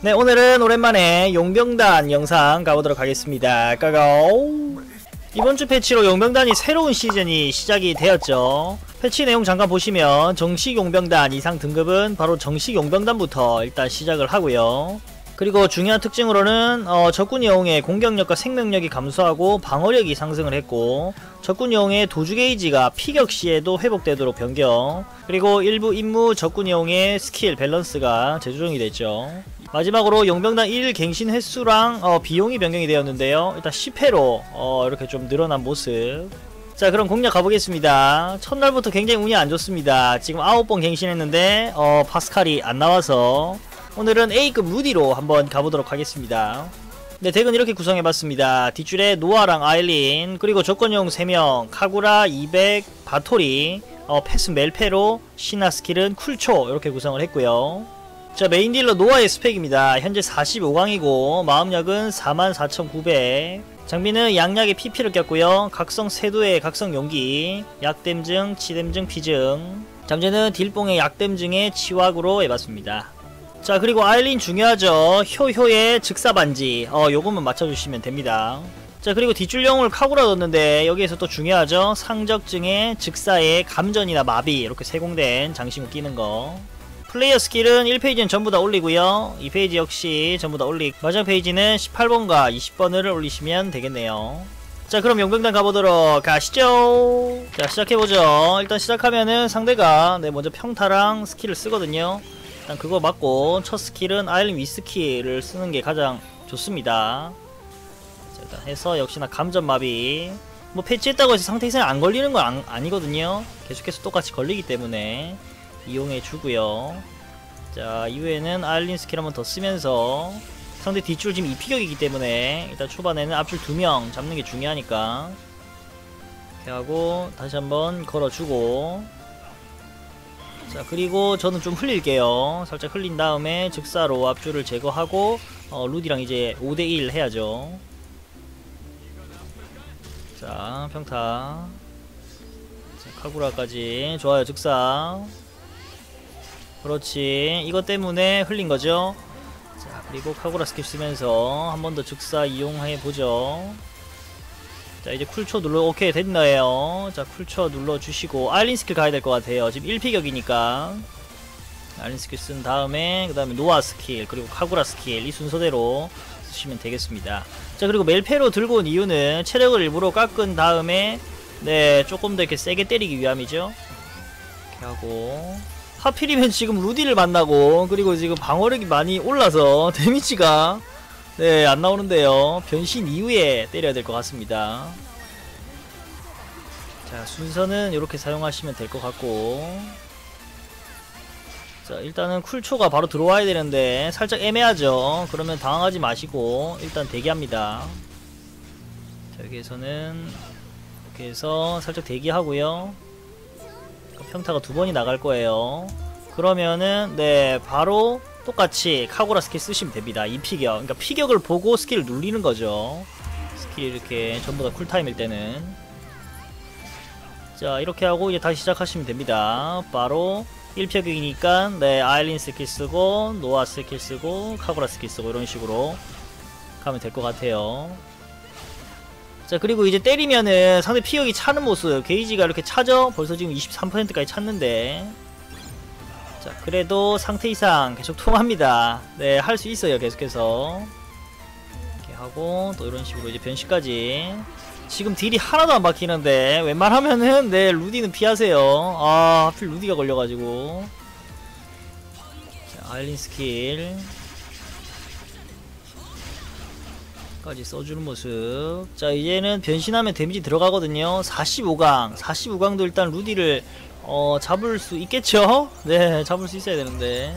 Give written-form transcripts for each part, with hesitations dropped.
네, 오늘은 오랜만에 용병단 영상 가보도록 하겠습니다. 까고! 이번주 패치로 용병단이 새로운 시즌이 시작이 되었죠. 패치 내용 잠깐 보시면 정식 용병단 이상 등급은 바로 정식 용병단부터 일단 시작을 하고요. 그리고 중요한 특징으로는 적군 영웅의 공격력과 생명력이 감소하고 방어력이 상승을 했고, 적군 영웅의 도주 게이지가 피격 시에도 회복되도록 변경, 그리고 일부 임무 적군 영웅의 스킬 밸런스가 재조정이 됐죠. 마지막으로 용병단 1 갱신 횟수랑 비용이 변경이 되었는데요. 일단 10회로 이렇게 좀 늘어난 모습. 자, 그럼 공략 가보겠습니다. 첫날부터 굉장히 운이 안 좋습니다. 지금 9번 갱신했는데 파스칼이 안 나와서 오늘은 A급 루디로 한번 가보도록 하겠습니다. 네, 덱은 이렇게 구성해봤습니다. 뒷줄에 노아랑 아일린, 그리고 조건용 3명, 카구라, 200, 바토리, 패스 멜페로, 신화 스킬은 쿨초 이렇게 구성을 했고요. 자, 메인 딜러 노아의 스펙입니다. 현재 45강이고 마음약은 44,900, 장비는 양약의 PP를 꼈고요. 각성 세도의 각성 용기, 약댐증, 치댐증, 피증, 잠재는 딜뽕의 약댐증의 치왁으로 해봤습니다. 자, 그리고 아일린 중요하죠. 효효의 즉사반지, 요것만 맞춰주시면 됩니다. 자, 그리고 뒷줄 영웅을 카구라 넣었는데 여기에서 또 중요하죠. 상적증의 즉사의 감전이나 마비 이렇게 세공된 장신구 끼는거. 플레이어 스킬은 1페이지는 전부 다 올리고요. 2페이지 역시 전부 다 올리고, 마지막 페이지는 18번과 20번을 올리시면 되겠네요. 자, 그럼 용병단 가보도록 가시죠. 자, 시작해보죠. 일단 시작하면은 상대가 먼저 평타랑 스킬을 쓰거든요. 일단 그거 맞고 첫 스킬은 아일린 위스키를 쓰는 게 가장 좋습니다. 자, 일단 해서 역시나 감전마비. 뭐 패치했다고 해서 상태 이상이 안 걸리는 건 아니거든요. 계속해서 똑같이 걸리기 때문에 이용해 주고요. 자, 이후에는 아일린 스킬 한번 더 쓰면서 상대 뒷줄 지금 2피격이기 때문에 일단 초반에는 앞줄 2명 잡는 게 중요하니까 이렇게 하고 다시 한번 걸어주고, 자, 그리고 저는 좀 흘릴게요. 살짝 흘린 다음에 즉사로 앞줄을 제거하고 루디랑 이제 5대1 해야죠. 자, 평타. 자, 카구라까지 좋아요. 즉사. 그렇지, 이것 때문에 흘린거죠. 자, 그리고 카구라 스킬 쓰면서 한 번 더 즉사 이용해보죠. 자, 이제 쿨초 눌러, 오케이, 됐나요? 자, 쿨초 눌러주시고, 아일린 스킬 가야 될 것 같아요. 지금 1피격이니까. 아일린 스킬 쓴 다음에, 그 다음에 노아 스킬, 그리고 카구라 스킬, 이 순서대로 쓰시면 되겠습니다. 자, 그리고 멜페로 들고 온 이유는 체력을 일부러 깎은 다음에, 네, 조금 더 이렇게 세게 때리기 위함이죠. 이렇게 하고. 하필이면 지금 루디를 만나고, 그리고 지금 방어력이 많이 올라서 데미지가 네, 안 나오는데요. 변신 이후에 때려야 될 것 같습니다. 자, 순서는 이렇게 사용하시면 될 것 같고, 자, 일단은 쿨초가 바로 들어와야 되는데 살짝 애매하죠. 그러면 당황하지 마시고 일단 대기합니다. 자, 여기에서는 이렇게 해서 살짝 대기하고요. 평타가 2번이 나갈 거예요. 그러면은 네, 바로 똑같이 카구라 스킬 쓰시면 됩니다. 이 피격, 그러니까 피격을 보고 스킬을 눌리는 거죠. 스킬이 이렇게 전부 다 쿨타임일 때는. 자, 이렇게 하고 이제 다시 시작하시면 됩니다. 바로 1피격이니까 네, 아일린 스킬 쓰고 노아 스킬 쓰고 카구라 스킬 쓰고 이런 식으로 가면 될 것 같아요. 자, 그리고 이제 때리면은 상대 피격이 차는 모습, 게이지가 이렇게 차죠? 벌써 지금 23%까지 찼는데, 자, 그래도 상태 이상 계속 통합니다. 네, 할 수 있어요. 계속해서 이렇게 하고 또 이런 식으로 이제 변신까지. 지금 딜이 하나도 안 박히는데 웬만하면은 네, 루디는 피하세요. 아, 하필 루디가 걸려가지고. 자, 아일린 스킬 까지 써주는 모습. 자, 이제는 변신하면 데미지 들어가거든요. 45강도 일단 루디를 잡을 수 있겠죠? 네, 잡을 수 있어야 되는데.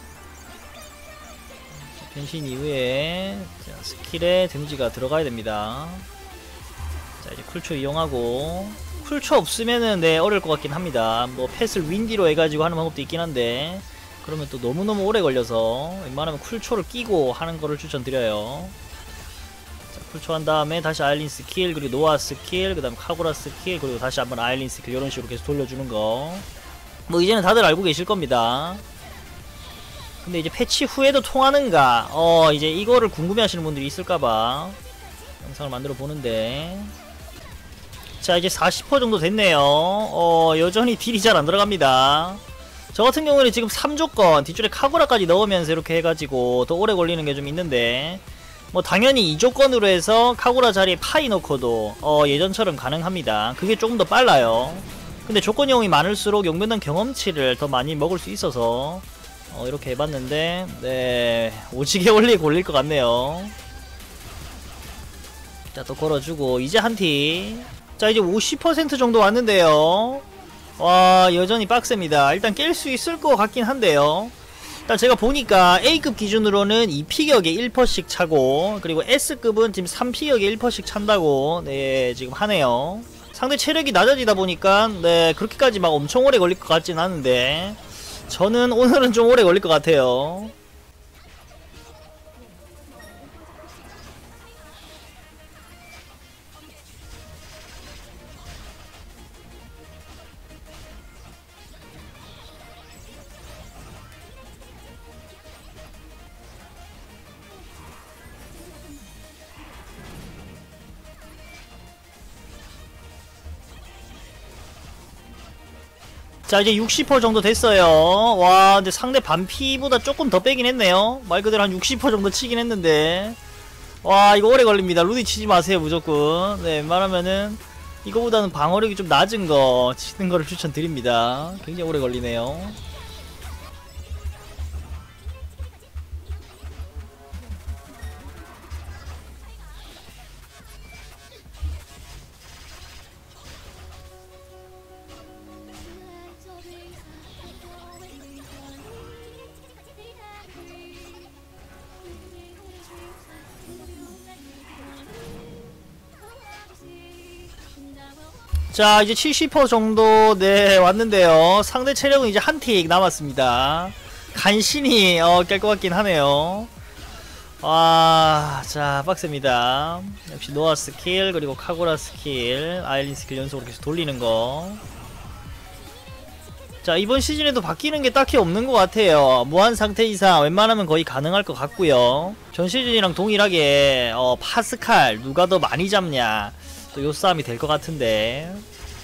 자, 변신 이후에 자, 스킬에 데미지가 들어가야 됩니다. 자, 이제 쿨초 이용하고, 쿨초 없으면은 네, 어려울 것 같긴 합니다. 뭐 패스를 윈디로 해가지고 하는 방법도 있긴 한데 그러면 또 너무너무 오래 걸려서 웬만하면 쿨초를 끼고 하는 거를 추천드려요. 쿨초 한 다음에 다시 아일린 스킬, 그리고 노아 스킬, 그 다음 카구라 스킬, 그리고 다시 한번 아일린 스킬, 이런 식으로 계속 돌려주는 거. 뭐 이제는 다들 알고 계실 겁니다. 근데 이제 패치 후에도 통하는가? 이제 이거를 궁금해하시는 분들이 있을까봐 영상을 만들어 보는데, 자 이제 40% 정도 됐네요. 여전히 딜이 잘 안 들어갑니다. 저 같은 경우는 지금 3조건 뒷줄에 카구라까지 넣으면서 이렇게 해가지고 더 오래 걸리는 게 좀 있는데, 뭐 당연히 2조건으로 해서 카구라 자리에 파이 넣고도 예전처럼 가능합니다. 그게 조금 더 빨라요. 근데 조건 이용이 많을수록 용변단 경험치를 더 많이 먹을 수 있어서 이렇게 해봤는데, 네 오지게 오래 걸릴 것 같네요. 자 또 걸어주고 이제 한티. 자 이제 50% 정도 왔는데요. 와 여전히 빡셉니다. 일단 깰 수 있을 것 같긴 한데요. 일단 제가 보니까 A급 기준으로는 2피격에 1%씩 차고, 그리고 S급은 지금 3피격에 1%씩 찬다고 네 지금 하네요. 상대 체력이 낮아지다 보니까 네 그렇게까지 막 엄청 오래 걸릴 것 같진 않은데, 저는 오늘은 좀 오래 걸릴 것 같아요. 자 이제 60% 정도 됐어요. 와 근데 상대 반피보다 조금 더 빼긴 했네요. 말 그대로 한 60% 정도 치긴 했는데, 와 이거 오래 걸립니다. 루디 치지 마세요 무조건. 네 웬만하면은 이거보다는 방어력이 좀 낮은 거 치는 거를 추천드립니다. 굉장히 오래 걸리네요. 자 이제 70% 정도 네 왔는데요. 상대 체력은 이제 한 틱 남았습니다. 간신히 깰 것 같긴 하네요. 자 빡셉니다. 역시 노아 스킬 그리고 카구라 스킬 아일린 스킬 연속으로 계속 돌리는 거. 자 이번 시즌에도 바뀌는 게 딱히 없는 것 같아요. 무한 상태 이상 웬만하면 거의 가능할 것 같고요. 전 시즌이랑 동일하게 파스칼 누가 더 많이 잡냐 또 요 싸움이 될 것 같은데,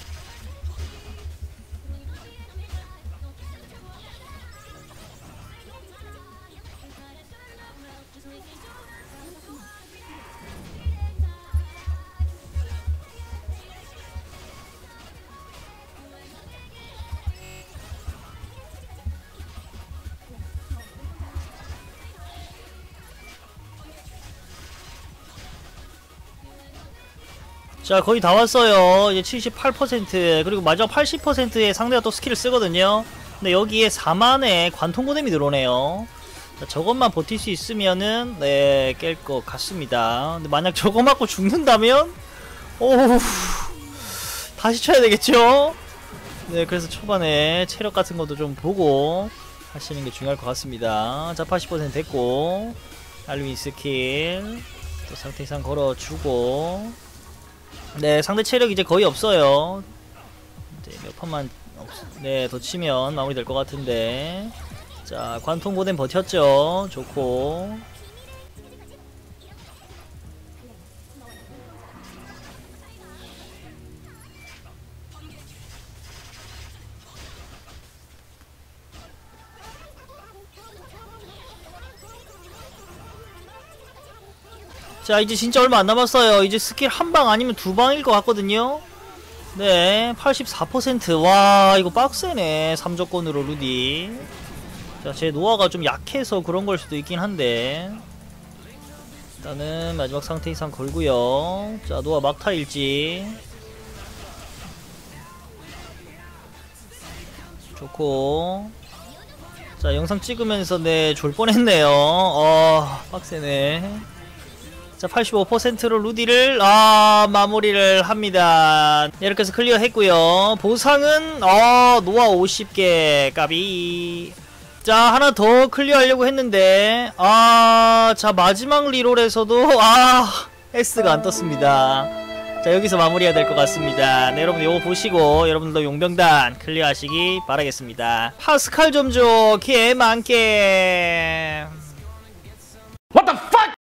자 거의 다 왔어요. 이제 78% 그리고 마지막 80%의 상대가 또 스킬을 쓰거든요. 근데 여기에 4만의 관통고뎀이 들어오네요. 자, 저것만 버틸 수 있으면은 네 깰 것 같습니다. 근데 만약 저거 맞고 죽는다면 오우 다시 쳐야 되겠죠? 네 그래서 초반에 체력 같은 것도 좀 보고 하시는 게 중요할 것 같습니다. 자 80% 됐고, 알루인 스킬 또 상태 이상 걸어주고, 네 상대 체력 이제 거의 없어요. 이제 몇 판만 네 더 치면 마무리 될 것 같은데, 자 관통 고뎀 버텼죠. 좋고, 자 이제 진짜 얼마 안 남았어요. 이제 스킬 한 방 아니면 두 방일 것 같거든요. 네 84%. 와 이거 빡세네. 3조건으로 루디. 자 제 노아가 좀 약해서 그런 걸 수도 있긴 한데, 일단은 마지막 상태 이상 걸고요. 자 노아 막타일지 좋고, 자 영상 찍으면서 네 졸 뻔했네요. 빡세네. 자 85%로 루디를 마무리를 합니다. 이렇게 해서 클리어 했고요. 보상은 노아 50개 까비. 자 하나 더 클리어 하려고 했는데 자 마지막 리롤에서도 S가 안 떴습니다. 자, 여기서 마무리해야 될 것 같습니다. 네, 여러분 요거 보시고 여러분도 용병단 클리어하시기 바라겠습니다. 파스칼 좀 줘. 개 많게.